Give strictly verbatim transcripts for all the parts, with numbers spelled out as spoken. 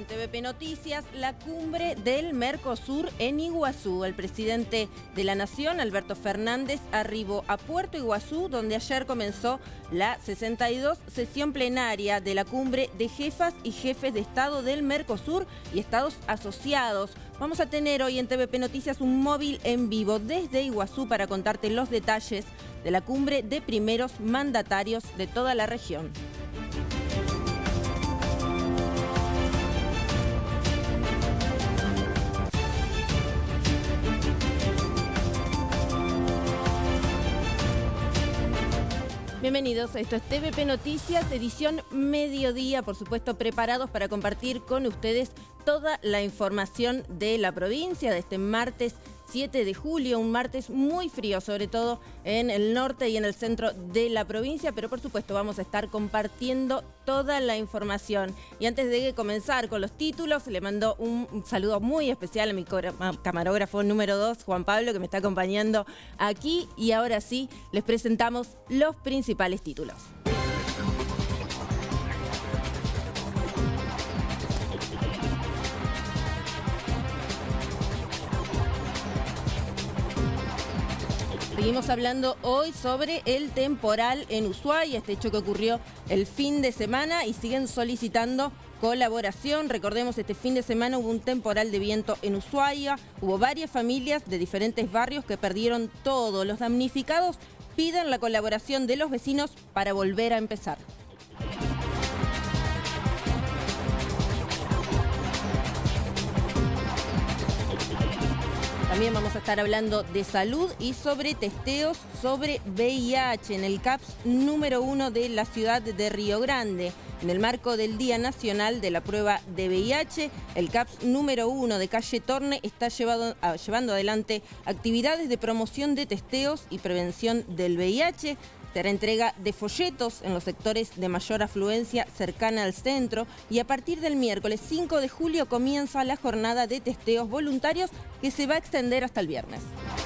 T V P Noticias, la cumbre del Mercosur en Iguazú. El presidente de la Nación, Alberto Fernández, arribó a Puerto Iguazú, donde ayer comenzó la sesenta y dos sesión plenaria de la cumbre de jefas y jefes de Estado del Mercosur y estados asociados. Vamos a tener hoy en T V P Noticias un móvil en vivo desde Iguazú para contarte los detalles de la cumbre de primeros mandatarios de toda la región. Bienvenidos, esto es T V P Noticias, edición mediodía, por supuesto preparados para compartir con ustedes toda la información de la provincia de este martes siete de julio, un martes muy frío, sobre todo en el norte y en el centro de la provincia, pero por supuesto vamos a estar compartiendo toda la información. Y antes de comenzar con los títulos, le mando un saludo muy especial a mi camarógrafo número dos, Juan Pablo, que me está acompañando aquí. Y ahora sí, les presentamos los principales títulos. Seguimos hablando hoy sobre el temporal en Ushuaia, este hecho que ocurrió el fin de semana, y siguen solicitando colaboración. Recordemos, este fin de semana hubo un temporal de viento en Ushuaia, hubo varias familias de diferentes barrios que perdieron todo. Los damnificados piden la colaboración de los vecinos para volver a empezar. También vamos a estar hablando de salud y sobre testeos sobre V I H en el CAPS número uno de la ciudad de Río Grande. En el marco del Día Nacional de la Prueba de V I H, el CAPS número uno de calle Torne está llevado, ah, llevando adelante actividades de promoción de testeos y prevención del V I H. Será entrega de folletos en los sectores de mayor afluencia cercana al centro, y a partir del miércoles cinco de julio comienza la jornada de testeos voluntarios que se va a extender hasta el viernes.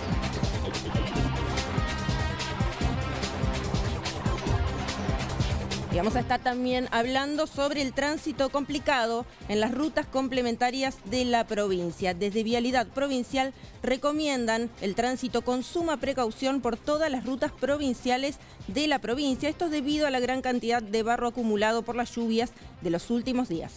Y vamos a estar también hablando sobre el tránsito complicado en las rutas complementarias de la provincia. Desde Vialidad Provincial recomiendan el tránsito con suma precaución por todas las rutas provinciales de la provincia. Esto es debido a la gran cantidad de barro acumulado por las lluvias de los últimos días.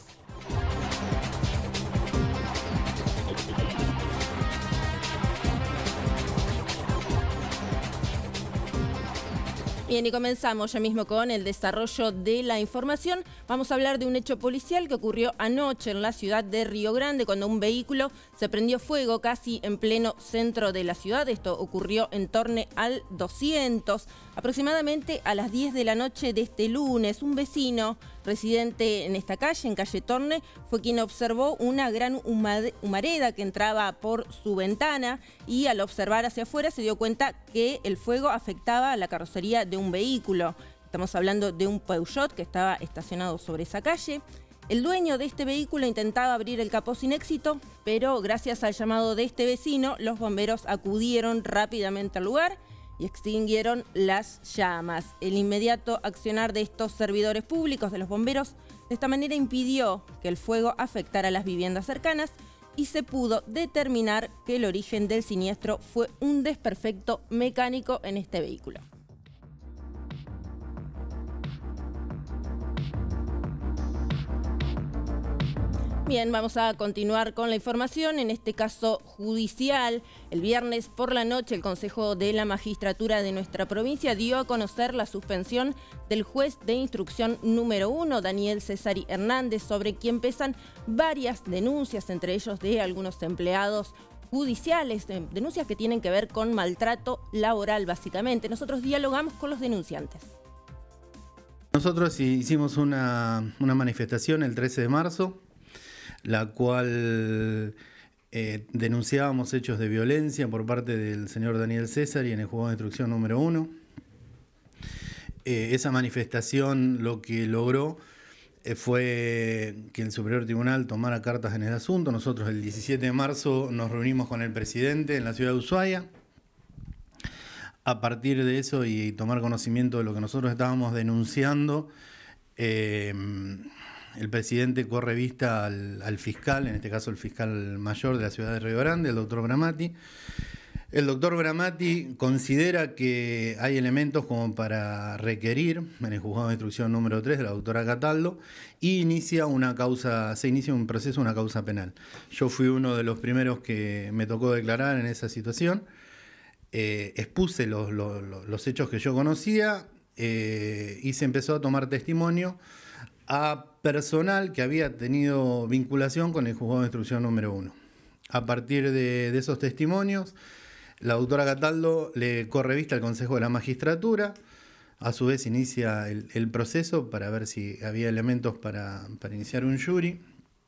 Bien, y comenzamos ya mismo con el desarrollo de la información. Vamos a hablar de un hecho policial que ocurrió anoche en la ciudad de Río Grande, cuando un vehículo se prendió fuego casi en pleno centro de la ciudad. Esto ocurrió en torno al doscientos, aproximadamente a las diez de la noche de este lunes. Un vecino residente en esta calle, en calle Torne, fue quien observó una gran humareda que entraba por su ventana, y al observar hacia afuera se dio cuenta que el fuego afectaba a la carrocería de un vehículo. Estamos hablando de un Peugeot que estaba estacionado sobre esa calle. El dueño de este vehículo intentaba abrir el capó sin éxito, pero gracias al llamado de este vecino, los bomberos acudieron rápidamente al lugar y extinguieron las llamas. El inmediato accionar de estos servidores públicos, de los bomberos, de esta manera impidió que el fuego afectara a las viviendas cercanas, y se pudo determinar que el origen del siniestro fue un desperfecto mecánico en este vehículo. Bien, vamos a continuar con la información, en este caso judicial. El viernes por la noche el Consejo de la Magistratura de nuestra provincia dio a conocer la suspensión del juez de instrucción número uno, Daniel Cesari Hernández, sobre quien pesan varias denuncias, entre ellos de algunos empleados judiciales, denuncias que tienen que ver con maltrato laboral básicamente. Nosotros dialogamos con los denunciantes. Nosotros hicimos una, una manifestación el trece de marzo, la cual eh, denunciábamos hechos de violencia por parte del señor Daniel Cesari en el juzgado de instrucción número uno. Eh, esa manifestación lo que logró eh, fue que el Superior Tribunal tomara cartas en el asunto. Nosotros el diecisiete de marzo nos reunimos con el presidente en la ciudad de Ushuaia. A partir de eso y tomar conocimiento de lo que nosotros estábamos denunciando, eh, el presidente corre vista al, al fiscal, en este caso el fiscal mayor de la ciudad de Río Grande, el doctor Bramati. El doctor Bramati considera que hay elementos como para requerir en el juzgado de instrucción número tres de la doctora Cataldo y inicia una causa, se inicia un proceso, una causa penal. Yo fui uno de los primeros que me tocó declarar en esa situación. Eh, expuse los, los, los hechos que yo conocía eh, y se empezó a tomar testimonio a personal que había tenido vinculación con el juzgado de instrucción número uno. A partir de, de esos testimonios, la doctora Cataldo le corre vista al Consejo de la Magistratura, a su vez inicia el, el proceso para ver si había elementos para, para iniciar un jury.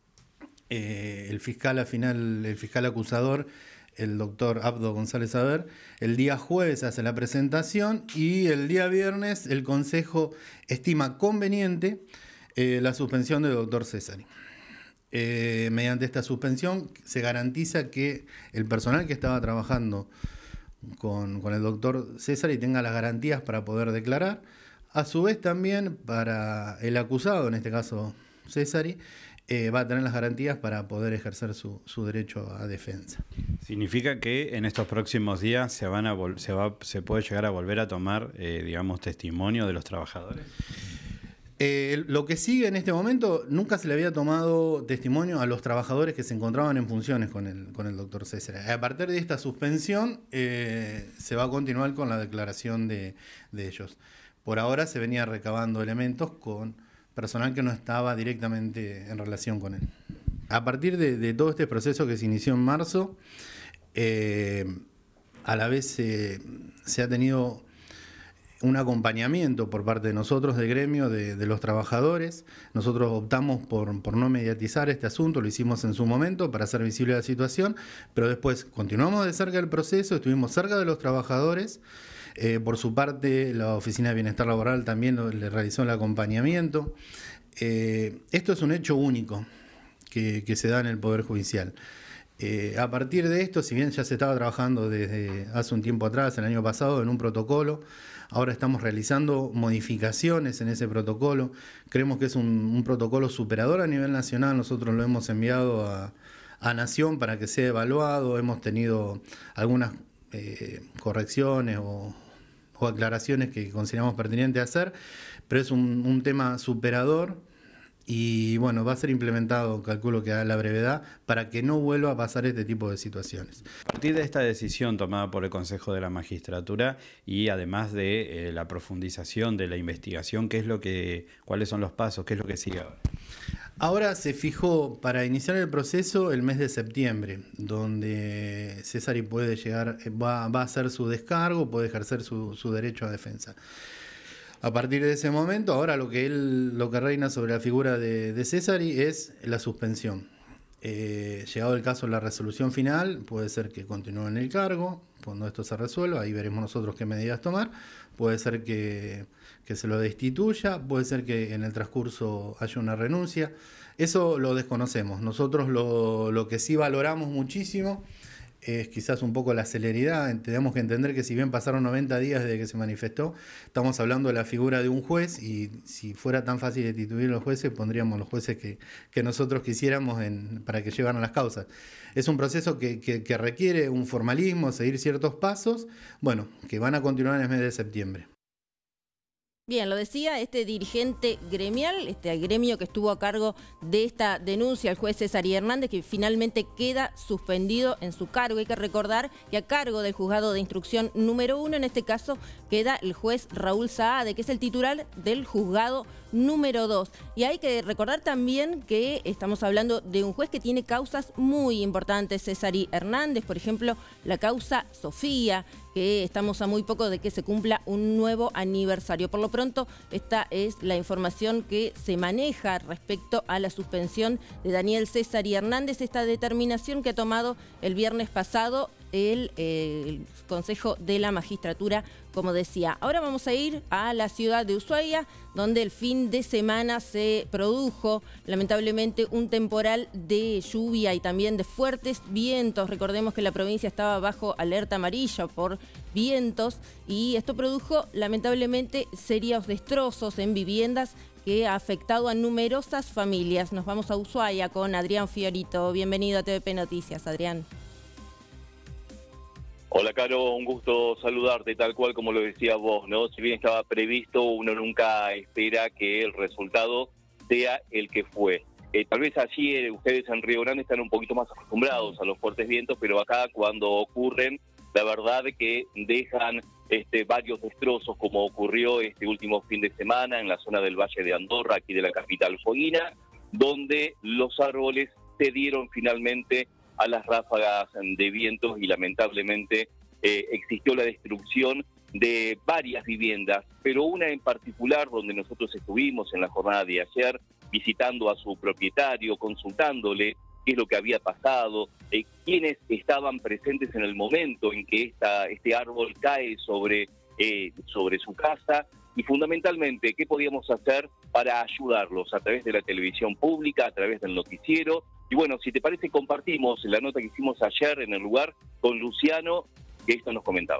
Eh, el fiscal al final, el fiscal acusador, el doctor Abdo González Saber, el día jueves hace la presentación y el día viernes el Consejo estima conveniente eh, la suspensión del doctor Cesari. Eh, mediante esta suspensión se garantiza que el personal que estaba trabajando con, con el doctor Cesari tenga las garantías para poder declarar. A su vez también para el acusado, en este caso Cesari, eh, va a tener las garantías para poder ejercer su, su derecho a defensa. ¿Significa que en estos próximos días se, van a se, va, se puede llegar a volver a tomar, eh, digamos, testimonio de los trabajadores? Eh, lo que sigue en este momento, nunca se le había tomado testimonio a los trabajadores que se encontraban en funciones con el, con el doctor César. A partir de esta suspensión eh, se va a continuar con la declaración de, de ellos. Por ahora se venía recabando elementos con personal que no estaba directamente en relación con él. A partir de, de todo este proceso que se inició en marzo, eh, a la vez eh, se ha tenido un acompañamiento por parte de nosotros, del gremio, de, de los trabajadores. Nosotros optamos por, por no mediatizar este asunto, lo hicimos en su momento para hacer visible la situación, pero después continuamos de cerca el proceso, estuvimos cerca de los trabajadores. Eh, por su parte, la Oficina de Bienestar Laboral también lo, le realizó el acompañamiento. Eh, esto es un hecho único que, que se da en el Poder Judicial. Eh, a partir de esto, si bien ya se estaba trabajando desde hace un tiempo atrás, el año pasado, en un protocolo, ahora estamos realizando modificaciones en ese protocolo. Creemos que es un, un protocolo superador a nivel nacional. Nosotros lo hemos enviado a, a Nación para que sea evaluado. Hemos tenido algunas eh, correcciones o, o aclaraciones que consideramos pertinentes hacer, pero es un, un tema superador. Y bueno, va a ser implementado, calculo que a la brevedad, para que no vuelva a pasar este tipo de situaciones. A partir de esta decisión tomada por el Consejo de la Magistratura y además de eh, la profundización de la investigación, ¿qué es lo que, cuáles son los pasos? ¿Qué es lo que sigue ahora? Ahora se fijó para iniciar el proceso el mes de septiembre, donde Cesari puede llegar, va, va a hacer su descargo, puede ejercer su, su derecho a defensa. A partir de ese momento, ahora lo que él, lo que reina sobre la figura de, de Cesari es la suspensión. Eh, llegado el caso, la resolución final, puede ser que continúe en el cargo, cuando esto se resuelva, ahí veremos nosotros qué medidas tomar. Puede ser que, que se lo destituya, puede ser que en el transcurso haya una renuncia. Eso lo desconocemos. Nosotros lo, lo que sí valoramos muchísimo es quizás un poco la celeridad. Tenemos que entender que si bien pasaron noventa días desde que se manifestó, estamos hablando de la figura de un juez, y si fuera tan fácil destituir a los jueces, pondríamos los jueces que, que nosotros quisiéramos en, para que llevaran las causas. Es un proceso que, que, que requiere un formalismo, seguir ciertos pasos, bueno, que van a continuar en el mes de septiembre. Bien, lo decía este dirigente gremial, este gremio que estuvo a cargo de esta denuncia, el juez Cesari Hernández, que finalmente queda suspendido en su cargo. Hay que recordar que a cargo del juzgado de instrucción número uno, en este caso, queda el juez Raúl Saade, que es el titular del juzgado número dos. Y hay que recordar también que estamos hablando de un juez que tiene causas muy importantes, Cesari Hernández, por ejemplo, la causa Sofía, que estamos a muy poco de que se cumpla un nuevo aniversario. Por lo pronto, esta es la información que se maneja respecto a la suspensión de Daniel Cesari Hernández, esta determinación que ha tomado el viernes pasado el, eh, el Consejo de la Magistratura, como decía. Ahora vamos a ir a la ciudad de Ushuaia, donde el fin de semana se produjo lamentablemente un temporal de lluvia y también de fuertes vientos. Recordemos que la provincia estaba bajo alerta amarilla por vientos y esto produjo lamentablemente serios destrozos en viviendas que ha afectado a numerosas familias. Nos vamos a Ushuaia con Adrián Fiorito. Bienvenido a T V P Noticias, Adrián. Hola, Caro, un gusto saludarte, tal cual como lo decía vos, ¿no? Si bien estaba previsto, uno nunca espera que el resultado sea el que fue. Eh, tal vez allí eh, ustedes en Río Grande están un poquito más acostumbrados a los fuertes vientos, pero acá cuando ocurren, la verdad que dejan este, varios destrozos, como ocurrió este último fin de semana en la zona del Valle de Andorra, aquí de la capital fueguina, donde los árboles cedieron finalmente a las ráfagas de vientos y lamentablemente eh, existió la destrucción de varias viviendas, pero una en particular donde nosotros estuvimos en la jornada de ayer visitando a su propietario, consultándole qué es lo que había pasado, eh, quiénes estaban presentes en el momento en que esta, este árbol cae sobre, eh, sobre su casa y fundamentalmente qué podíamos hacer para ayudarlos a través de la televisión pública, a través del noticiero. Y bueno, si te parece, compartimos la nota que hicimos ayer en el lugar con Luciano, que esto nos comentaba.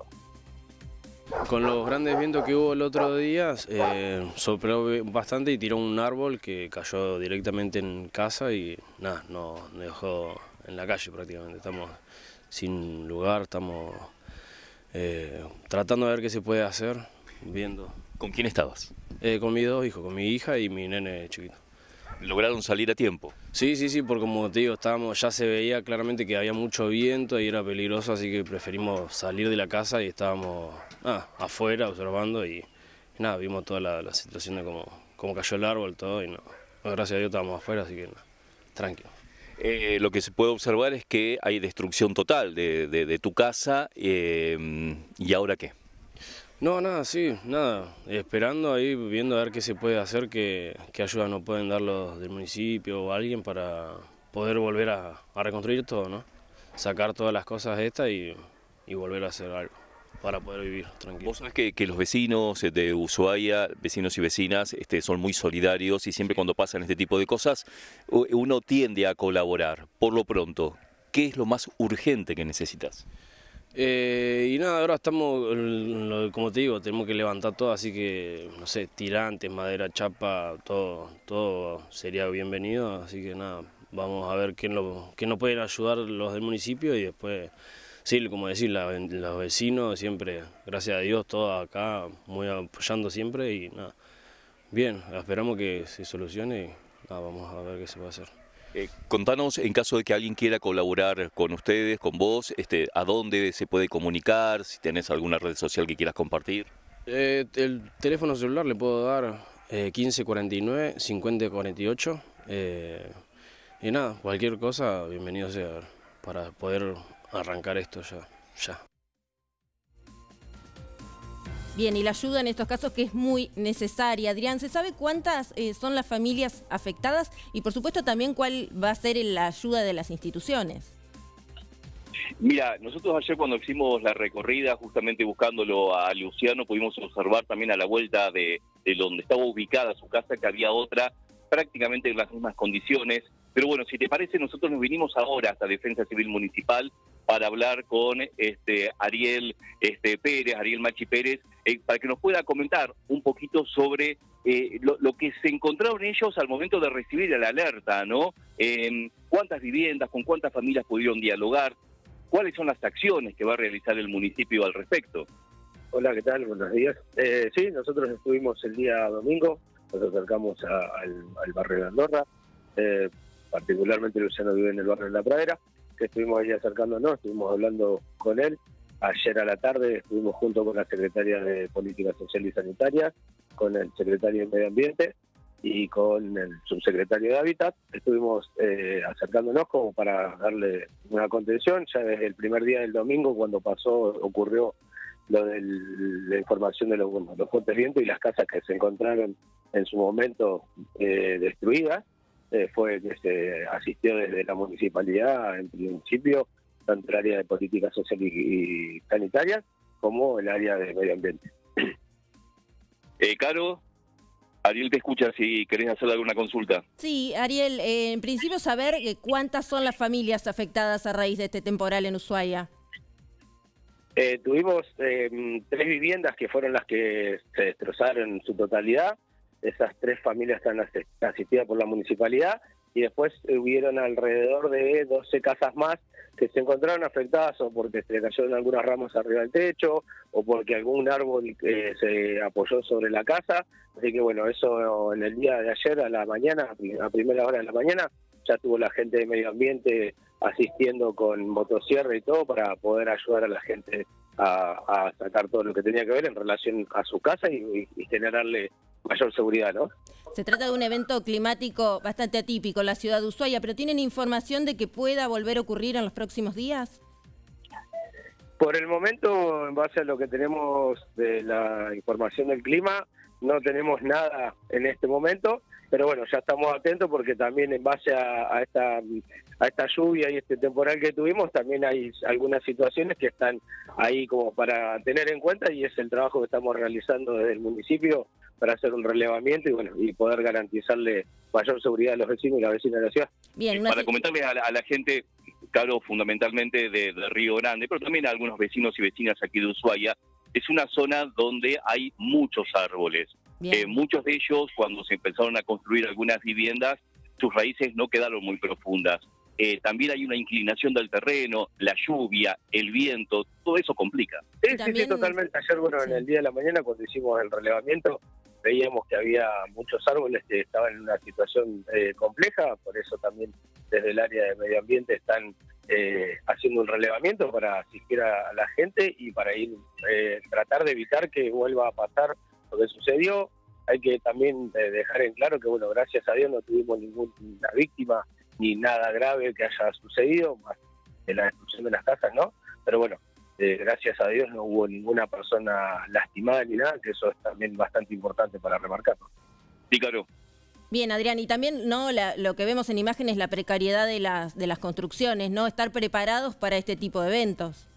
Con los grandes vientos que hubo el otro día, eh, sopló bastante y tiró un árbol que cayó directamente en casa y nada, nos dejó en la calle prácticamente. Estamos sin lugar, estamos eh, tratando de ver qué se puede hacer, viendo. ¿Con quién estabas? Eh, con mis dos hijos, con mi hija y mi nene chiquito. ¿Lograron salir a tiempo? Sí, sí, sí, porque como te digo, estábamos, ya se veía claramente que había mucho viento y era peligroso, así que preferimos salir de la casa y estábamos ah, afuera observando y, y nada, vimos toda la, la situación de cómo, cómo cayó el árbol, todo y no, gracias a Dios estábamos afuera, así que no, tranquilo. Eh, lo que se puede observar es que hay destrucción total de, de, de tu casa, eh, ¿y ahora qué? No, nada, sí, nada, esperando ahí, viendo a ver qué se puede hacer, qué, qué ayuda nos pueden dar los del municipio o alguien para poder volver a, a reconstruir todo, ¿no? Sacar todas las cosas estas y, y volver a hacer algo para poder vivir tranquilo. Vos sabés que, que los vecinos de Ushuaia, vecinos y vecinas, este, son muy solidarios y siempre cuando pasan este tipo de cosas uno tiende a colaborar. Por lo pronto, ¿qué es lo más urgente que necesitas? Eh, y nada, ahora estamos, como te digo, tenemos que levantar todo, así que, no sé, tirantes, madera, chapa, todo, todo sería bienvenido, así que nada, vamos a ver qué, lo, qué nos pueden ayudar los del municipio y después, sí, como decir, la, los vecinos siempre, gracias a Dios, todos acá, muy apoyando siempre y nada, bien, esperamos que se solucione y nada, vamos a ver qué se puede hacer. Eh, contanos, en caso de que alguien quiera colaborar con ustedes, con vos, este, ¿a dónde se puede comunicar? Si tenés alguna red social que quieras compartir. Eh, el teléfono celular le puedo dar eh, quince cuarenta y nueve, cincuenta cuarenta y ocho. Eh, y nada, cualquier cosa, bienvenido sea para poder arrancar esto ya. ya. Bien, y la ayuda en estos casos que es muy necesaria. Adrián, ¿se sabe cuántas eh, son las familias afectadas? Y por supuesto también cuál va a ser la ayuda de las instituciones. Mira, nosotros ayer cuando hicimos la recorrida, justamente buscándolo a Luciano, pudimos observar también a la vuelta de, de donde estaba ubicada su casa, que había otra prácticamente en las mismas condiciones. Pero bueno, si te parece, nosotros nos vinimos ahora hasta Defensa Civil Municipal para hablar con este Ariel este, Pérez, Ariel Machi Pérez, eh, para que nos pueda comentar un poquito sobre eh, lo, lo que se encontraron ellos al momento de recibir la alerta, ¿no? Eh, ¿Cuántas viviendas, con cuántas familias pudieron dialogar? ¿Cuáles son las acciones que va a realizar el municipio al respecto? Hola, ¿qué tal? Buenos días. Eh, sí, nosotros estuvimos el día domingo, nos acercamos a, al, al barrio de Andorra, eh, particularmente Luciano vive en el barrio de La Pradera, que estuvimos ahí acercándonos, estuvimos hablando con él. Ayer a la tarde estuvimos junto con la secretaria de Política Social y Sanitaria, con el secretario de Medio Ambiente y con el subsecretario de Hábitat. Estuvimos eh, acercándonos como para darle una contención. Ya desde el primer día del domingo, cuando pasó, ocurrió lo de la información de los, bueno, los fuertes vientos y las casas que se encontraron en su momento eh, destruidas. Eh, fue que se asistió desde la municipalidad, en principio, tanto el área de política social y, y sanitaria, como el área de medio ambiente. Eh, Caro, Ariel te escucha si querés hacer alguna consulta. Sí, Ariel, eh, en principio saber eh, cuántas son las familias afectadas a raíz de este temporal en Ushuaia. Eh, tuvimos eh, tres viviendas que fueron las que se destrozaron en su totalidad. esas tres familias están asistidas por la municipalidad, y después hubieron alrededor de doce casas más que se encontraron afectadas o porque se le cayeron algunas ramas arriba del techo o porque algún árbol eh, se apoyó sobre la casa. Así que bueno, eso en el día de ayer a la mañana, a primera hora de la mañana, ya tuvo la gente de medio ambiente asistiendo con motosierra y todo para poder ayudar a la gente a, a sacar todo lo que tenía que ver en relación a su casa y, y generarle mayor seguridad, ¿no? Se trata de un evento climático bastante atípico en la ciudad de Ushuaia, pero ¿tienen información de que pueda volver a ocurrir en los próximos días? Por el momento, en base a lo que tenemos de la información del clima, no tenemos nada en este momento, pero bueno, ya estamos atentos porque también en base a, a esta a esta lluvia y este temporal que tuvimos, también hay algunas situaciones que están ahí como para tener en cuenta, y es el trabajo que estamos realizando desde el municipio para hacer un relevamiento y bueno y poder garantizarle mayor seguridad a los vecinos y las vecinas de la ciudad. Bien, para comentarles a la, a la gente, claro, fundamentalmente de, de Río Grande, pero también a algunos vecinos y vecinas aquí de Ushuaia, es una zona donde hay muchos árboles. Eh, muchos de ellos, cuando se empezaron a construir algunas viviendas, sus raíces no quedaron muy profundas. Eh, también hay una inclinación del terreno, la lluvia, el viento, todo eso complica. Sí, también... sí, sí, totalmente. Ayer, bueno, sí. en el día de la mañana, cuando hicimos el relevamiento, veíamos que había muchos árboles que estaban en una situación eh, compleja, por eso también desde el área de medio ambiente están eh, haciendo un relevamiento para asistir a, a la gente y para ir eh, tratar de evitar que vuelva a pasar lo que sucedió. Hay que también eh, dejar en claro que, bueno, gracias a Dios no tuvimos ninguna víctima ni nada grave que haya sucedido, más de la destrucción de las casas, ¿no? Pero bueno, eh, gracias a Dios no hubo ninguna persona lastimada ni nada, que eso es también bastante importante para remarcarlo. Sí, claro. Bien, Adrián, y también no la, lo que vemos en imágenes, la precariedad de las, de las construcciones, ¿no? Estar preparados para este tipo de eventos.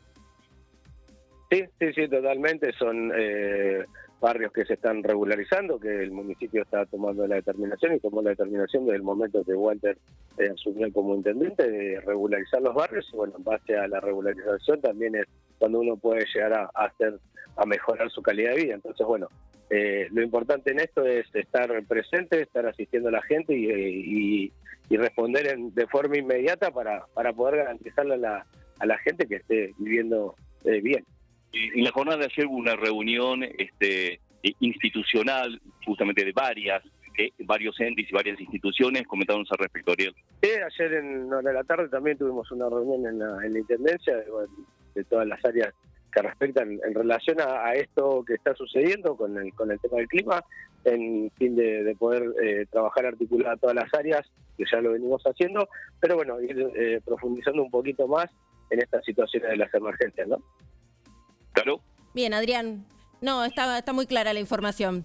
Sí, sí, sí, totalmente. Son eh, barrios que se están regularizando, que el municipio está tomando la determinación y tomó la determinación desde el momento que Walter eh, asumió como intendente de regularizar los barrios, y bueno, en base a la regularización también es cuando uno puede llegar a, a hacer a mejorar su calidad de vida. Entonces, bueno, eh, lo importante en esto es estar presente, estar asistiendo a la gente y, y, y responder en, de forma inmediata para, para poder garantizarle a la, a la gente que esté viviendo eh, bien. En la jornada de ayer hubo una reunión este, institucional, justamente de varias, eh, varios entes y varias instituciones. Comentaron al respecto, Ariel. Sí, ayer en hora de la tarde también tuvimos una reunión en la, en la Intendencia de, de todas las áreas que respectan en relación a, a esto que está sucediendo con el, con el tema del clima, en fin de, de poder eh, trabajar articulada todas las áreas, que ya lo venimos haciendo, pero bueno, ir eh, profundizando un poquito más en estas situaciones de las emergencias, ¿no? Claro. Bien, Adrián. No, está, está muy clara la información.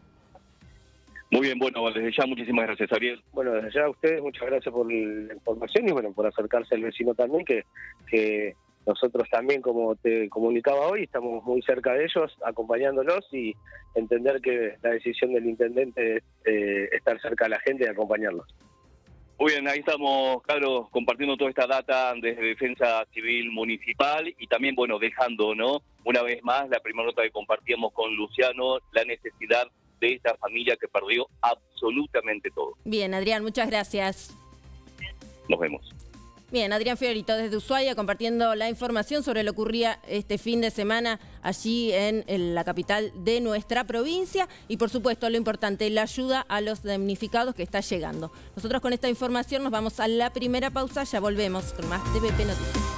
Muy bien, bueno, desde ya muchísimas gracias, Ariel. Bueno, desde ya a ustedes muchas gracias por la información y bueno, por acercarse al vecino también, que, que nosotros también, como te comunicaba hoy, estamos muy cerca de ellos, acompañándolos y entender que la decisión del intendente es eh, estar cerca de la gente y acompañarlos. Muy bien, ahí estamos, Carlos, compartiendo toda esta data desde Defensa Civil Municipal y también, bueno, dejando, ¿no? Una vez más, la primera nota que compartíamos con Luciano, la necesidad de esta familia que perdió absolutamente todo. Bien, Adrián, muchas gracias. Nos vemos. Bien, Adrián Fiorito desde Ushuaia compartiendo la información sobre lo que ocurría este fin de semana allí en, en la capital de nuestra provincia y por supuesto lo importante, la ayuda a los damnificados que está llegando. Nosotros con esta información nos vamos a la primera pausa, ya volvemos con más T V P Noticias.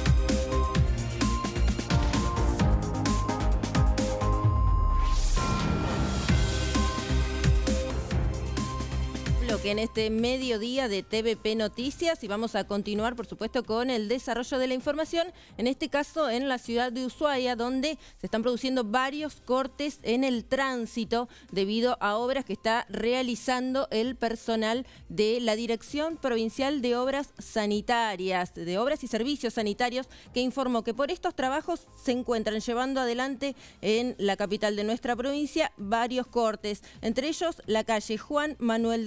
Que en este mediodía de T V P Noticias y vamos a continuar por supuesto con el desarrollo de la información, en este caso en la ciudad de Ushuaia, donde se están produciendo varios cortes en el tránsito debido a obras que está realizando el personal de la Dirección Provincial de Obras Sanitarias, de Obras y Servicios Sanitarios, que informó que por estos trabajos se encuentran llevando adelante en la capital de nuestra provincia varios cortes, entre ellos la calle Juan Manuel de Rosa,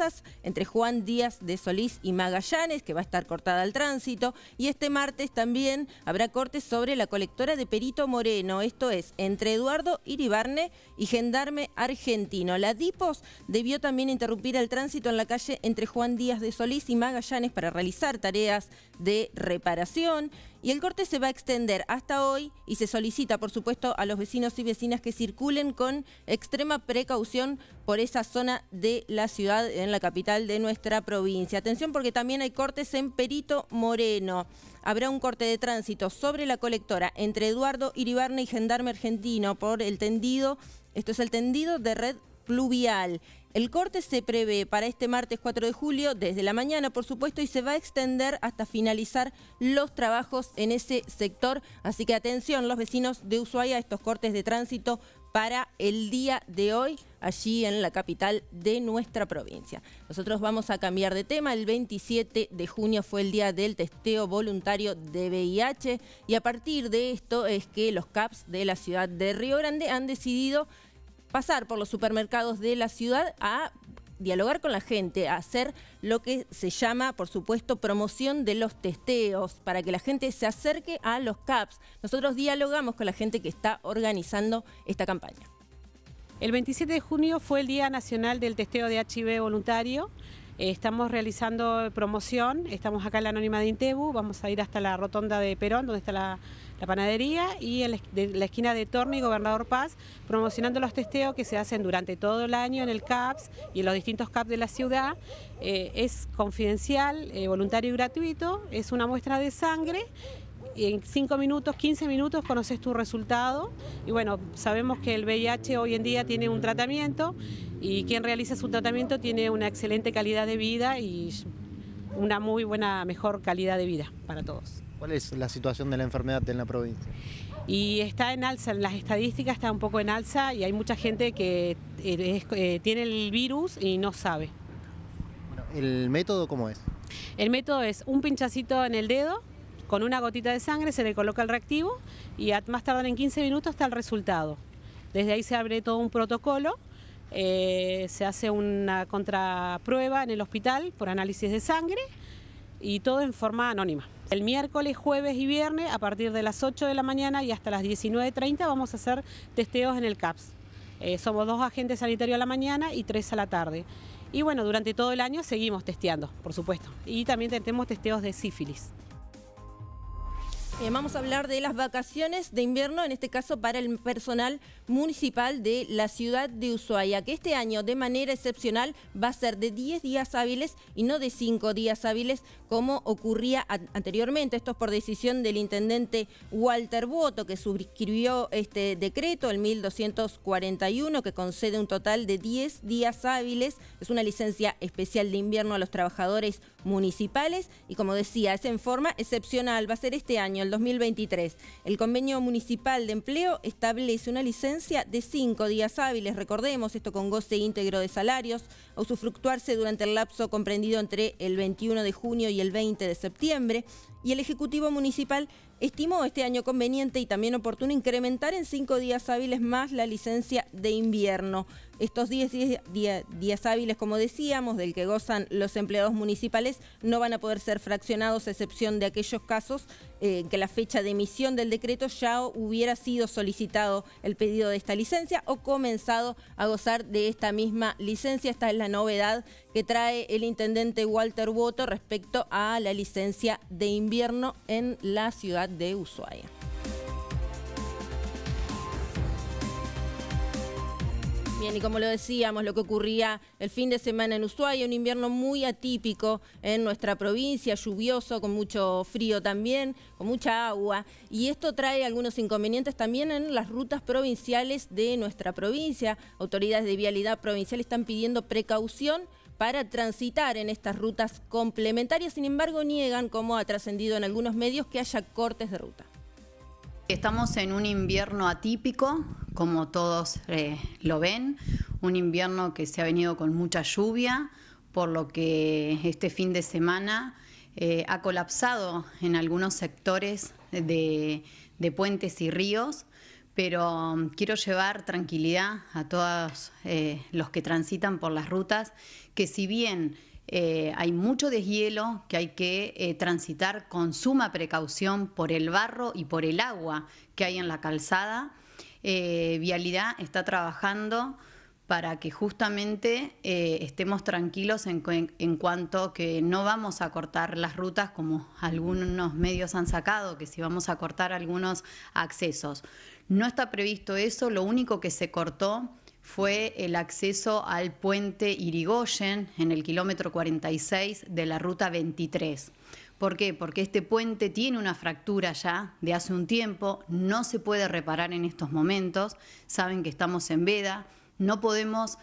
Rosas, entre Juan Díaz de Solís y Magallanes, que va a estar cortada al tránsito. Y este martes también habrá cortes sobre la colectora de Perito Moreno, esto es, entre Eduardo Iribarne y Gendarme Argentino. La DIPOS debió también interrumpir el tránsito en la calle entre Juan Díaz de Solís y Magallanes para realizar tareas de reparación. Y el corte se va a extender hasta hoy y se solicita, por supuesto, a los vecinos y vecinas que circulen con extrema precaución por esa zona de la ciudad, en la capital de nuestra provincia. Atención porque también hay cortes en Perito Moreno. Habrá un corte de tránsito sobre la colectora entre Eduardo Iribarne y Gendarme Argentino por el tendido, esto es el tendido de red pluvial. El corte se prevé para este martes cuatro de julio, desde la mañana, por supuesto, y se va a extender hasta finalizar los trabajos en ese sector. Así que atención, los vecinos de Ushuaia, a estos cortes de tránsito para el día de hoy, allí en la capital de nuestra provincia. Nosotros vamos a cambiar de tema. El veintisiete de junio fue el día del testeo voluntario de V I H y a partir de esto es que los C A Ps de la ciudad de Río Grande han decidido pasar por los supermercados de la ciudad a dialogar con la gente, a hacer lo que se llama, por supuesto, promoción de los testeos, para que la gente se acerque a los C A Ps. Nosotros dialogamos con la gente que está organizando esta campaña. El veintisiete de junio fue el Día Nacional del Testeo de H I V voluntario. Estamos realizando promoción, estamos acá en la Anónima de Intebu, vamos a ir hasta la rotonda de Perón, donde está la, la panadería, y en la, de, la esquina de Torni, Gobernador Paz, promocionando los testeos que se hacen durante todo el año en el C A P S y en los distintos C A P de la ciudad. Eh, es confidencial, eh, voluntario y gratuito, es una muestra de sangre. En cinco minutos, quince minutos conoces tu resultado y bueno, sabemos que el V I H hoy en día tiene un tratamiento y quien realiza su tratamiento tiene una excelente calidad de vida y una muy buena, mejor calidad de vida para todos. ¿Cuál es la situación de la enfermedad en la provincia? Y está en alza, en las estadísticas está un poco en alza y hay mucha gente que es, eh, tiene el virus y no sabe. Bueno, ¿el método cómo es? El método es un pinchacito en el dedo, con una gotita de sangre se le coloca el reactivo y más tardan en quince minutos está el resultado. Desde ahí se abre todo un protocolo, eh, se hace una contraprueba en el hospital por análisis de sangre y todo en forma anónima. El miércoles, jueves y viernes a partir de las ocho de la mañana y hasta las diecinueve treinta vamos a hacer testeos en el C A P S. Eh, somos dos agentes sanitarios a la mañana y tres a la tarde. Y bueno, durante todo el año seguimos testeando, por supuesto. Y también tenemos testeos de sífilis. Bien, vamos a hablar de las vacaciones de invierno, en este caso para el personal municipal de la ciudad de Ushuaia, que este año de manera excepcional va a ser de diez días hábiles y no de cinco días hábiles como ocurría anteriormente. Esto es por decisión del intendente Walter Boto, que suscribió este decreto, el mil doscientos cuarenta y uno, que concede un total de diez días hábiles. Es una licencia especial de invierno a los trabajadores municipales y, como decía, es en forma excepcional. Va a ser este año, el dos mil veintitrés. El convenio municipal de empleo establece una licencia de cinco días hábiles, recordemos, esto con goce íntegro de salarios, a usufructuarse durante el lapso comprendido entre el veintiuno de junio y el veinte de septiembre. Y el Ejecutivo Municipal estimó este año conveniente y también oportuno incrementar en cinco días hábiles más la licencia de invierno. Estos diez días hábiles, como decíamos, del que gozan los empleados municipales, no van a poder ser fraccionados, a excepción de aquellos casos eh, en que la fecha de emisión del decreto ya hubiera sido solicitado el pedido de esta licencia o comenzado a gozar de esta misma licencia. Esta es la novedad que trae el intendente Walter Boto respecto a la licencia de invierno en la ciudad de Ushuaia. Bien, y como lo decíamos, lo que ocurría el fin de semana en Ushuaia, un invierno muy atípico en nuestra provincia, lluvioso, con mucho frío también, con mucha agua. Y esto trae algunos inconvenientes también en las rutas provinciales de nuestra provincia. Autoridades de vialidad provincial están pidiendo precaución para transitar en estas rutas complementarias. Sin embargo, niegan, como ha trascendido en algunos medios, que haya cortes de ruta. Estamos en un invierno atípico, como todos eh, lo ven, un invierno que se ha venido con mucha lluvia, por lo que este fin de semana eh, ha colapsado en algunos sectores de, de puentes y ríos, pero um, quiero llevar tranquilidad a todos eh, los que transitan por las rutas, que si bien eh, hay mucho deshielo, que hay que eh, transitar con suma precaución por el barro y por el agua que hay en la calzada, eh, Vialidad está trabajando para que justamente eh, estemos tranquilos en, en cuanto que no vamos a cortar las rutas como algunos medios han sacado, que si vamos a cortar algunos accesos. No está previsto eso, lo único que se cortó fue el acceso al puente Irigoyen en el kilómetro cuarenta y seis de la ruta veintitrés. ¿Por qué? Porque este puente tiene una fractura ya de hace un tiempo, no se puede reparar en estos momentos, saben que estamos en veda. No podemos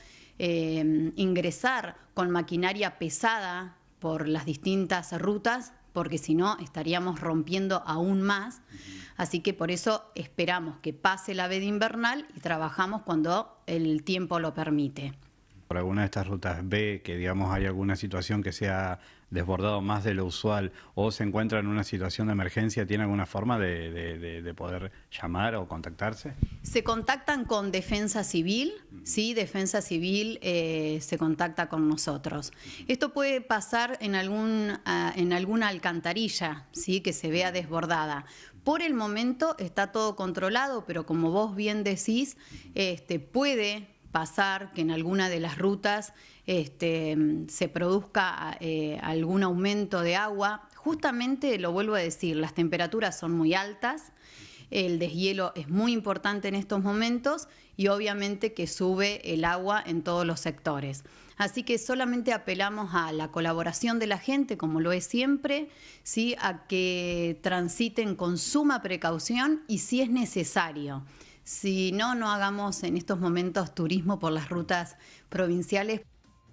eh, ingresar con maquinaria pesada por las distintas rutas, porque si no estaríamos rompiendo aún más. Así que por eso esperamos que pase la veda invernal y trabajamos cuando el tiempo lo permite. Por alguna de estas rutas ve que, digamos, hay alguna situación que se ha desbordado más de lo usual o se encuentra en una situación de emergencia, ¿tiene alguna forma de, de, de, de poder llamar o contactarse? Se contactan con Defensa Civil, sí, Defensa Civil eh, se contacta con nosotros. Esto puede pasar en, algún, uh, en alguna alcantarilla, sí, que se vea desbordada. Por el momento está todo controlado, pero como vos bien decís, este, puede pasar que en alguna de las rutas este, se produzca eh, algún aumento de agua. Justamente, lo vuelvo a decir, las temperaturas son muy altas, el deshielo es muy importante en estos momentos y obviamente que sube el agua en todos los sectores. Así que solamente apelamos a la colaboración de la gente, como lo es siempre, ¿sí? A que transiten con suma precaución y si es necesario. Si no, no hagamos en estos momentos turismo por las rutas provinciales.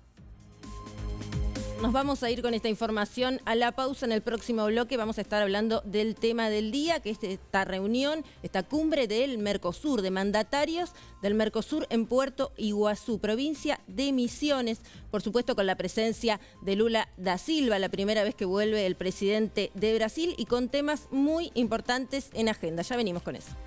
Nos vamos a ir con esta información a la pausa. En el próximo bloque vamos a estar hablando del tema del día, que es esta reunión, esta cumbre del Mercosur, de mandatarios del Mercosur en Puerto Iguazú, provincia de Misiones, por supuesto con la presencia de Lula da Silva, la primera vez que vuelve el presidente de Brasil, y con temas muy importantes en agenda. Ya venimos con eso.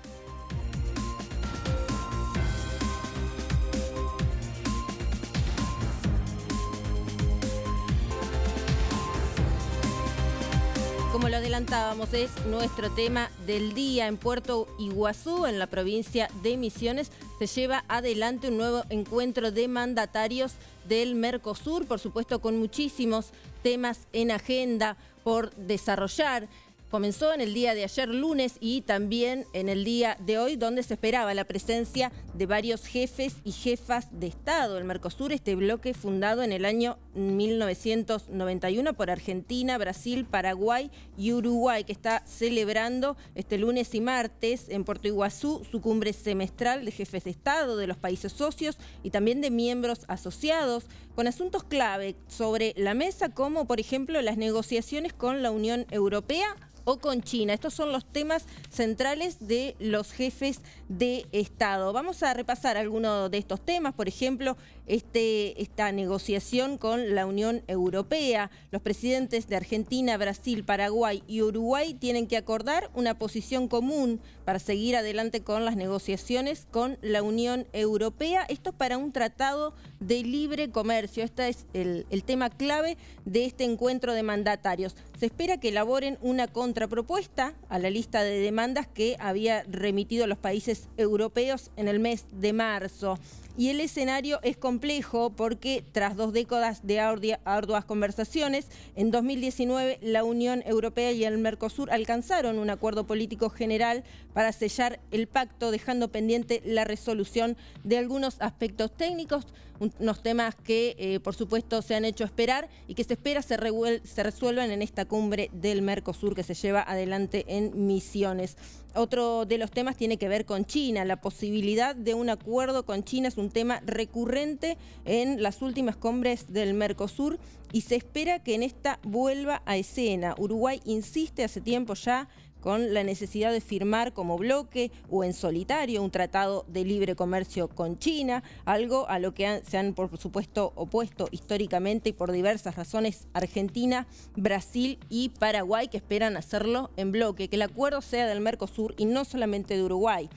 Como lo adelantábamos, es nuestro tema del día. En Puerto Iguazú, en la provincia de Misiones, se lleva adelante un nuevo encuentro de mandatarios del Mercosur, por supuesto con muchísimos temas en agenda por desarrollar. Comenzó en el día de ayer lunes y también en el día de hoy, donde se esperaba la presencia de varios jefes y jefas de Estado. El Mercosur, este bloque fundado en el año mil novecientos noventa y uno por Argentina, Brasil, Paraguay y Uruguay, que está celebrando este lunes y martes en Puerto Iguazú su cumbre semestral de jefes de Estado de los países socios y también de miembros asociados, con asuntos clave sobre la mesa, como por ejemplo las negociaciones con la Unión Europea o con China. Estos son los temas centrales de los jefes de Estado. Vamos a repasar algunos de estos temas, por ejemplo, este, esta negociación con la Unión Europea. Los presidentes de Argentina, Brasil, Paraguay y Uruguay tienen que acordar una posición común para seguir adelante con las negociaciones con la Unión Europea. Esto es para un tratado de libre comercio. Este es el, el tema clave de este encuentro de mandatarios. Se espera que elaboren una contrapropuesta a la lista de demandas que había remitido los países europeos en el mes de marzo. Y el escenario es complejo porque tras dos décadas de arduas conversaciones, en dos mil diecinueve la Unión Europea y el Mercosur alcanzaron un acuerdo político general para sellar el pacto, dejando pendiente la resolución de algunos aspectos técnicos, unos temas que eh, por supuesto se han hecho esperar y que se espera se, se resuelvan en esta cumbre del Mercosur que se lleva adelante en Misiones. Otro de los temas tiene que ver con China. La posibilidad de un acuerdo con China es un tema recurrente en las últimas cumbres del Mercosur y se espera que en esta vuelva a escena. Uruguay insiste hace tiempo ya con la necesidad de firmar como bloque o en solitario un tratado de libre comercio con China, algo a lo que han, se han por supuesto opuesto históricamente y por diversas razones Argentina, Brasil y Paraguay, que esperan hacerlo en bloque, que el acuerdo sea del Mercosur y no solamente de Uruguay.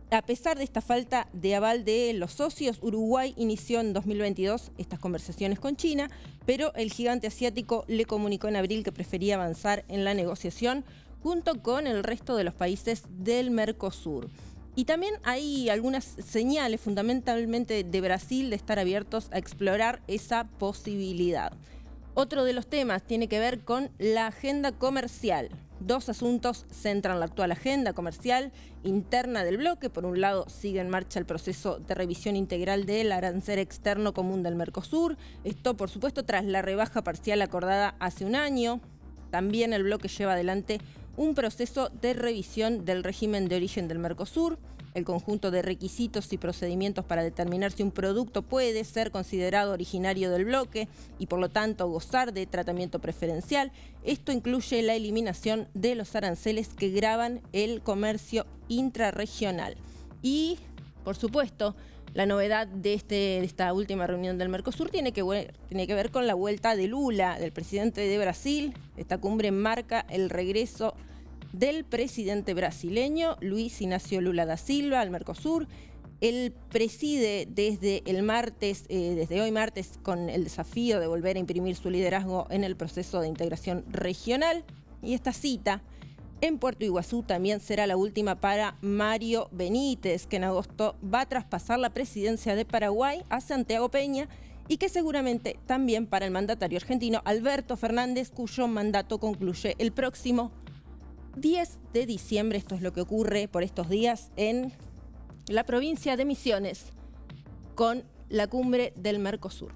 A pesar de esta falta de aval de los socios, Uruguay inició en dos mil veintidós estas conversaciones con China, pero el gigante asiático le comunicó en abril que prefería avanzar en la negociación junto con el resto de los países del Mercosur. Y también hay algunas señales, fundamentalmente de Brasil, de estar abiertos a explorar esa posibilidad. Otro de los temas tiene que ver con la agenda comercial. Dos asuntos centran la actual agenda comercial interna del bloque. Por un lado, sigue en marcha el proceso de revisión integral del arancel externo común del Mercosur. Esto, por supuesto, tras la rebaja parcial acordada hace un año. También el bloque lleva adelante un proceso de revisión del régimen de origen del Mercosur. El conjunto de requisitos y procedimientos para determinar si un producto puede ser considerado originario del bloque y por lo tanto gozar de tratamiento preferencial. Esto incluye la eliminación de los aranceles que gravan el comercio intrarregional. Y, por supuesto, la novedad de, este, de esta última reunión del Mercosur tiene que, ver, tiene que ver con la vuelta de Lula, del presidente de Brasil. Esta cumbre marca el regreso del presidente brasileño Luis Ignacio Lula da Silva al Mercosur. Él preside desde el martes, eh, desde hoy martes, con el desafío de volver a imprimir su liderazgo en el proceso de integración regional. Y esta cita en Puerto Iguazú también será la última para Mario Benítez, que en agosto va a traspasar la presidencia de Paraguay a Santiago Peña, y que seguramente también para el mandatario argentino Alberto Fernández, cuyo mandato concluye el próximo diez de diciembre. Esto es lo que ocurre por estos días en la provincia de Misiones con la cumbre del Mercosur.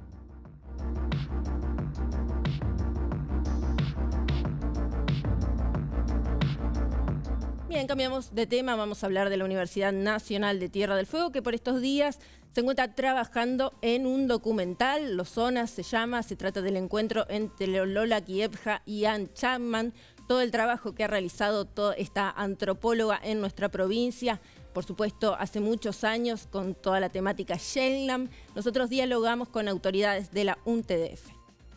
Bien, cambiamos de tema, vamos a hablar de la Universidad Nacional de Tierra del Fuego, que por estos días se encuentra trabajando en un documental. Los Zonas se llama, se trata del encuentro entre Lola Kiepja y Ann Chapman. Todo el trabajo que ha realizado toda esta antropóloga en nuestra provincia, por supuesto, hace muchos años con toda la temática Shenlam. Nosotros dialogamos con autoridades de la U N T D F.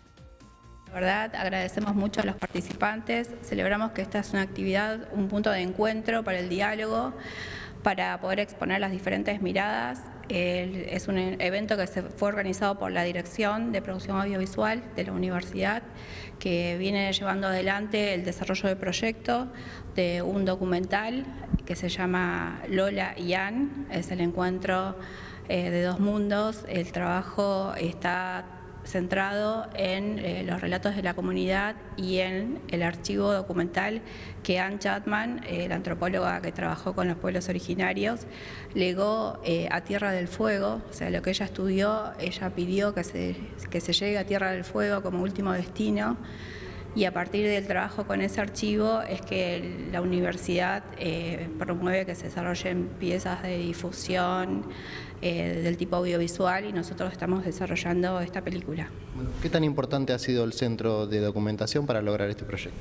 La verdad, agradecemos mucho a los participantes. Celebramos que esta es una actividad, un punto de encuentro para el diálogo, para poder exponer las diferentes miradas. El, es un evento que se fue organizado por la Dirección de Producción Audiovisual de la Universidad, que viene llevando adelante el desarrollo de proyecto de un documental que se llama Lola y Ann. Es el encuentro eh, de dos mundos. El trabajo está centrado en eh, los relatos de la comunidad y en el archivo documental que Ann Chapman, eh, la antropóloga que trabajó con los pueblos originarios, legó eh, a Tierra del Fuego. O sea, lo que ella estudió, ella pidió que se, que se llegue a Tierra del Fuego como último destino, y a partir del trabajo con ese archivo es que la universidad eh, promueve que se desarrollen piezas de difusión eh, del tipo audiovisual, y nosotros estamos desarrollando esta película. Bueno, ¿qué tan importante ha sido el centro de documentación para lograr este proyecto?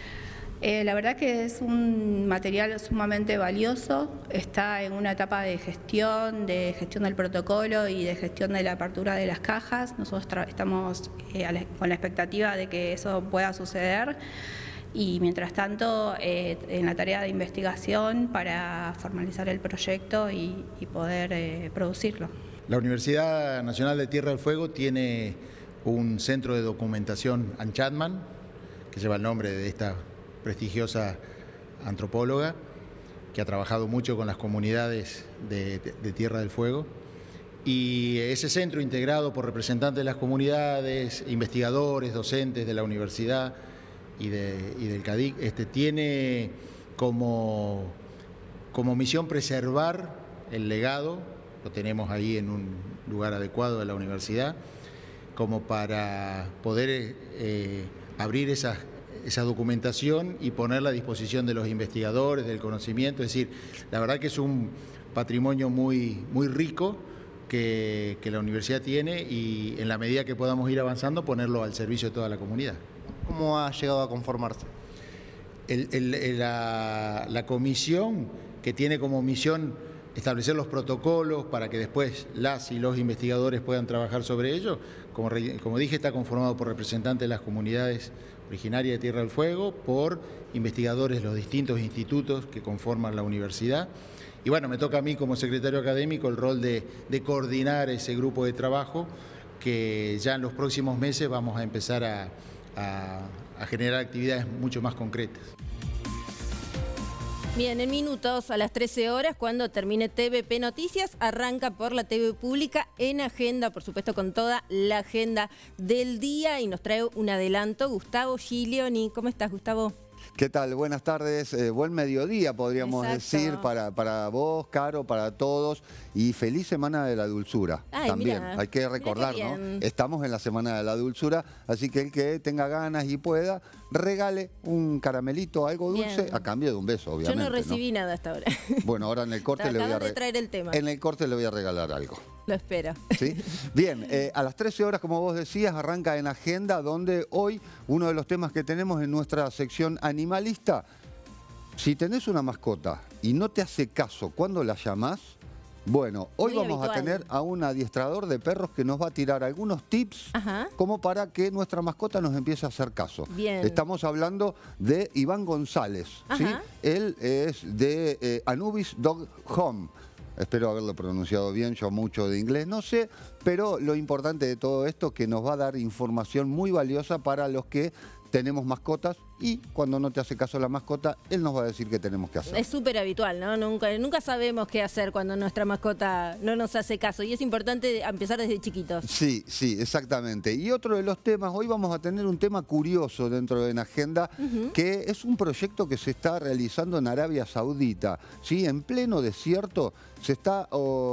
Eh, la verdad que es un material sumamente valioso, está en una etapa de gestión, de gestión del protocolo y de gestión de la apertura de las cajas. Nosotros estamos eh, a la, con la expectativa de que eso pueda suceder, y mientras tanto eh, en la tarea de investigación para formalizar el proyecto y, y poder eh, producirlo. La Universidad Nacional de Tierra del Fuego tiene un centro de documentación Ann Chapman, que lleva el nombre de esta prestigiosa antropóloga que ha trabajado mucho con las comunidades de, de, de Tierra del Fuego, y ese centro, integrado por representantes de las comunidades, investigadores, docentes de la universidad y, de, y del CADIC, este, tiene como, como misión preservar el legado. Lo tenemos ahí en un lugar adecuado de la universidad, como para poder eh, abrir esas esa documentación y ponerla a disposición de los investigadores, del conocimiento. Es decir, la verdad que es un patrimonio muy, muy rico que, que la universidad tiene, y en la medida que podamos ir avanzando, ponerlo al servicio de toda la comunidad. ¿Cómo ha llegado a conformarse? El, el, la, la comisión, que tiene como misión establecer los protocolos para que después las y los investigadores puedan trabajar sobre ello, como, como dije, está conformado por representantes de las comunidades originaria de Tierra del Fuego, por investigadores de los distintos institutos que conforman la universidad, y bueno, me toca a mí como secretario académico el rol de, de coordinar ese grupo de trabajo que ya en los próximos meses vamos a empezar a, a, a generar actividades mucho más concretas. Bien, en minutos, a las trece horas, cuando termine T V P Noticias, arranca por la T V Pública en Agenda, por supuesto con toda la agenda del día, y nos trae un adelanto Gustavo Giglioni. ¿Cómo estás, Gustavo? ¿Qué tal? Buenas tardes, eh, buen mediodía podríamos Exacto. decir para, para vos, Caro, para todos, y feliz Semana de la Dulzura. Ay, también, mirá, hay que recordar, ¿no? Estamos en la Semana de la Dulzura, así que el que tenga ganas y pueda, regale un caramelito, algo dulce, Bien. a cambio de un beso, obviamente. Yo no recibí ¿no? nada hasta ahora. Bueno, ahora en el corte Te le voy a acabas de re- traer el tema. En el corte le voy a regalar algo. Lo espero. ¿Sí? Bien, eh, a las trece horas, como vos decías, arranca en Agenda, donde hoy uno de los temas que tenemos en nuestra sección animalista, si tenés una mascota y no te hace caso cuando la llamás, bueno, hoy Muy vamos habitual. a tener a un adiestrador de perros que nos va a tirar algunos tips Ajá. como para que nuestra mascota nos empiece a hacer caso. Bien. Estamos hablando de Iván González, ¿sí? Ajá. Él es de eh, Anubis Dog Home. Espero haberlo pronunciado bien, yo mucho de inglés no sé, pero lo importante de todo esto es que nos va a dar información muy valiosa para los que tenemos mascotas, y cuando no te hace caso la mascota, él nos va a decir qué tenemos que hacer. Es súper habitual, ¿no? Nunca, nunca sabemos qué hacer cuando nuestra mascota no nos hace caso, y es importante empezar desde chiquitos. Sí, sí, exactamente. Y otro de los temas, hoy vamos a tener un tema curioso dentro de la agenda, uh-huh. que es un proyecto que se está realizando en Arabia Saudita, ¿sí? En pleno desierto se está,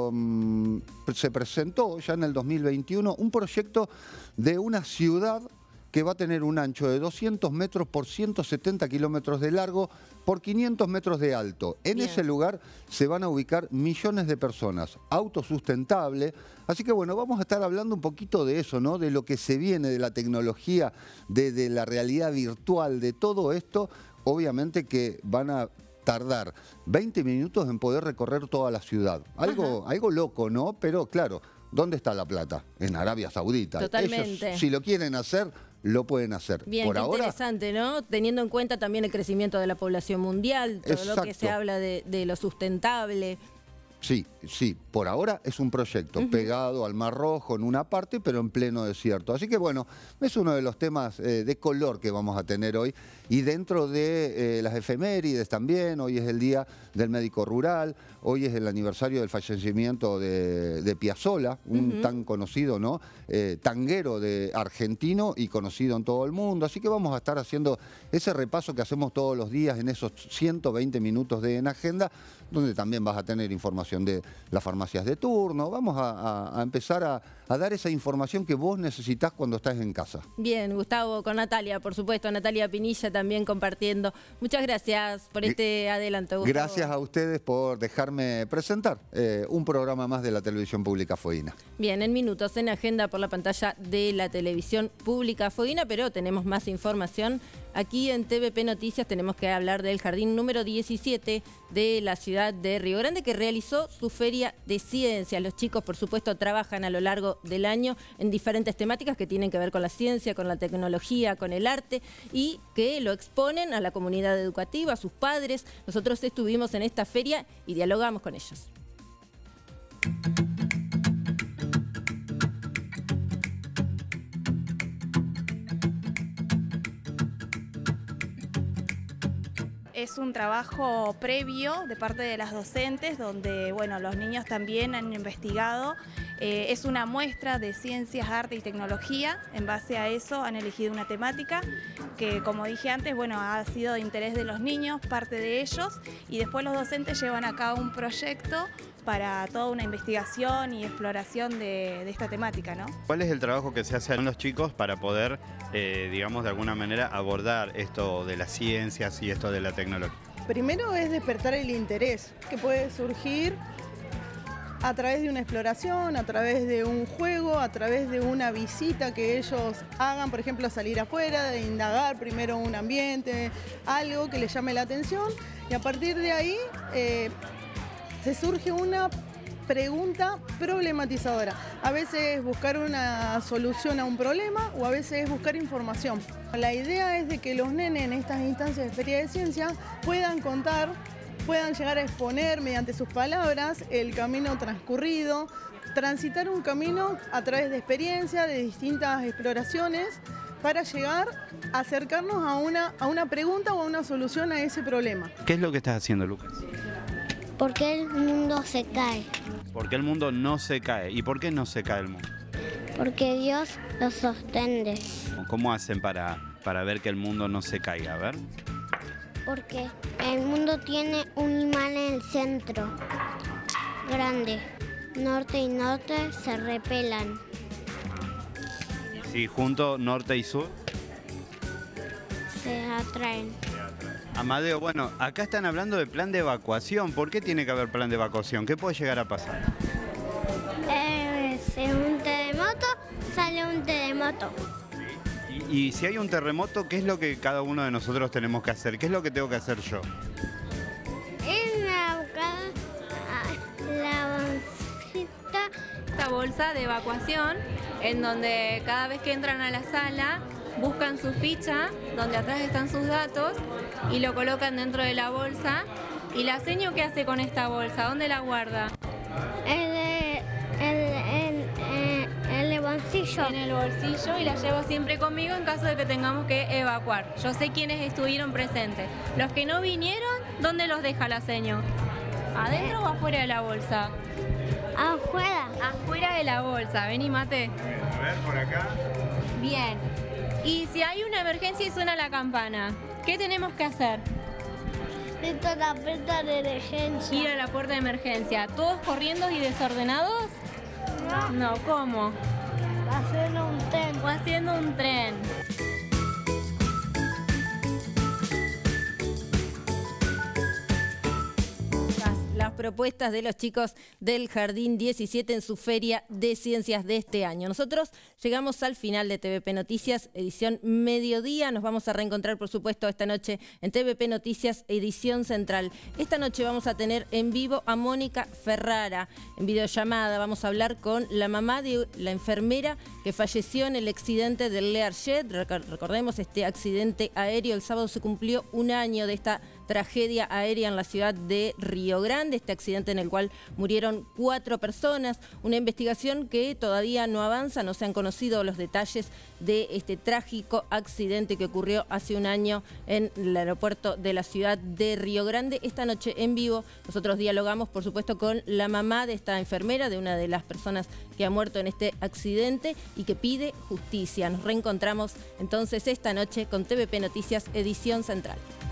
um, se presentó ya en el dos mil veintiuno un proyecto de una ciudad que va a tener un ancho de doscientos metros por ciento setenta kilómetros de largo por quinientos metros de alto. En Bien. ese lugar se van a ubicar millones de personas, autosustentable. Así que bueno, vamos a estar hablando un poquito de eso, ¿no? De lo que se viene, de la tecnología, de, de la realidad virtual, de todo esto. Obviamente que van a tardar veinte minutos en poder recorrer toda la ciudad. Algo, algo loco, ¿no? Pero claro, ¿dónde está la plata? En Arabia Saudita. Totalmente. Ellos, si lo quieren hacer, lo pueden hacer. Bien, Por qué ahora, interesante, ¿no? Teniendo en cuenta también el crecimiento de la población mundial, todo lo que Exacto. se habla de, de lo sustentable. sí, sí, por ahora es un proyecto uh-huh. pegado al Mar Rojo en una parte, pero en pleno desierto. Así que bueno, es uno de los temas eh, de color que vamos a tener hoy. Y dentro de eh, las efemérides también, hoy es el Día del Médico Rural, hoy es el aniversario del fallecimiento de, de Piazzolla, un uh-huh. tan conocido, ¿no? Eh, tanguero de argentino y conocido en todo el mundo. Así que vamos a estar haciendo ese repaso que hacemos todos los días en esos ciento veinte minutos de En Agenda, donde también vas a tener información de las farmacias de turno. Vamos a, a, a empezar a, a dar esa información que vos necesitás cuando estás en casa. Bien, Gustavo, con Natalia, por supuesto, Natalia Pinilla también compartiendo. Muchas gracias por este adelanto, Gustavo. Gracias a ustedes por dejarme presentar eh, un programa más de la televisión pública Fueguina. Bien, en minutos en Agenda por la pantalla de la televisión pública Fueguina, pero tenemos más información. Aquí en T V P Noticias tenemos que hablar del jardín número diecisiete de la ciudad de Río Grande, que realizó su feria de ciencias. Los chicos, por supuesto, trabajan a lo largo del año en diferentes temáticas que tienen que ver con la ciencia, con la tecnología, con el arte, y que lo exponen a la comunidad educativa, a sus padres. Nosotros estuvimos en esta feria y dialogamos con ellos. Es un trabajo previo de parte de las docentes donde bueno, los niños también han investigado. Eh, es una muestra de ciencias, arte y tecnología. En base a eso han elegido una temática que, como dije antes, bueno, ha sido de interés de los niños, parte de ellos, y después los docentes llevan a cabo un proyecto para toda una investigación y exploración de, de esta temática, ¿no? ¿Cuál es el trabajo que se hace con los chicos para poder, eh, digamos, de alguna manera abordar esto de las ciencias y esto de la tecnología? Primero es despertar el interés que puede surgir a través de una exploración, a través de un juego, a través de una visita que ellos hagan, por ejemplo, salir afuera, de indagar primero un ambiente, algo que les llame la atención, y a partir de ahí eh, se surge una pregunta problematizadora. A veces es buscar una solución a un problema o a veces es buscar información. La idea es de que los nenes en estas instancias de feria de ciencia puedan contar puedan llegar a exponer mediante sus palabras el camino transcurrido, transitar un camino a través de experiencia, de distintas exploraciones, para llegar a acercarnos a una, a una pregunta o a una solución a ese problema. ¿Qué es lo que estás haciendo, Lucas? ¿Por qué el mundo se cae? ¿Por qué el mundo no se cae? ¿Y por qué no se cae el mundo? Porque Dios lo sostiene. ¿Cómo hacen para, para ver que el mundo no se caiga? A ver. Porque el mundo tiene un imán en el centro, grande. Norte y norte se repelan. Si junto norte y sur se atraen. Amadeo, bueno, acá están hablando de plan de evacuación. ¿Por qué tiene que haber plan de evacuación? ¿Qué puede llegar a pasar? Eh, si un terremoto, sale un terremoto. Y, y si hay un terremoto, ¿qué es lo que cada uno de nosotros tenemos que hacer? ¿Qué es lo que tengo que hacer yo? Es buscar la bolsita. Esta bolsa de evacuación, en donde cada vez que entran a la sala buscan su ficha, donde atrás están sus datos, y lo colocan dentro de la bolsa. ¿Y la seño qué hace con esta bolsa? ¿Dónde la guarda? En el, el, el, el, el bolsillo. En el bolsillo, y la llevo siempre conmigo en caso de que tengamos que evacuar. Yo sé quiénes estuvieron presentes. Los que no vinieron, ¿dónde los deja la seño? ¿Adentro o afuera de la bolsa? Afuera. Afuera de la bolsa. Vení, Mate. A ver, por acá. Bien. Y si hay una emergencia y suena la campana, ¿qué tenemos que hacer? Ir a la puerta de emergencia. Ir a la puerta de emergencia. ¿Todos corriendo y desordenados? No. No, ¿cómo? Haciendo un tren. O haciendo un tren. Las propuestas de los chicos del Jardín diecisiete en su Feria de Ciencias de este año. Nosotros llegamos al final de T V P Noticias, edición mediodía. Nos vamos a reencontrar, por supuesto, esta noche en T V P Noticias, edición central. Esta noche vamos a tener en vivo a Mónica Ferrara. En videollamada vamos a hablar con la mamá de la enfermera que falleció en el accidente del Learjet. Recordemos, este accidente aéreo, el sábado se cumplió un año de esta tragedia aérea en la ciudad de Río Grande, este accidente en el cual murieron cuatro personas, una investigación que todavía no avanza, no se han conocido los detalles de este trágico accidente que ocurrió hace un año en el aeropuerto de la ciudad de Río Grande. Esta noche en vivo nosotros dialogamos, por supuesto, con la mamá de esta enfermera, de una de las personas que ha muerto en este accidente y que pide justicia. Nos reencontramos entonces esta noche con T V P Noticias, edición central.